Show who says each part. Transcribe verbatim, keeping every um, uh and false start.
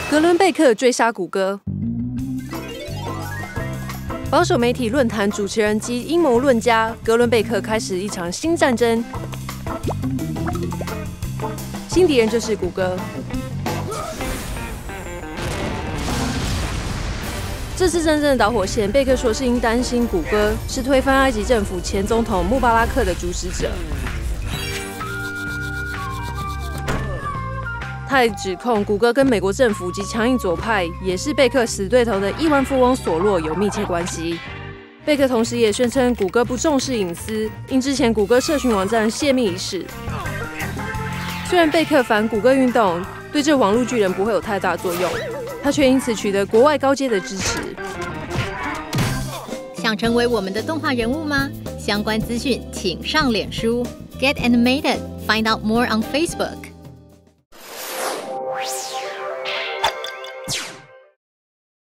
Speaker 1: 格伦贝克追杀谷歌。保守媒体论坛主持人及阴谋论家格伦贝克开始一场新战争，新敌人就是谷歌。这次真正的导火线，贝克说是因担心谷歌是推翻埃及政府前总统穆巴拉克的主使者。他还指控谷歌跟美国政府及强硬左派，也是贝克死对头的亿万富翁索洛有密切关系。贝克同时也宣称谷歌不重视隐私，因之前谷歌社群网站泄密一事。虽然贝克反谷歌运动对这网络巨人不会有太大作用，他却因此取得国外高阶的支持。
Speaker 2: 想成为我们的动画人物吗？相关资讯请上脸书 Get Animated， Find out more on Facebook。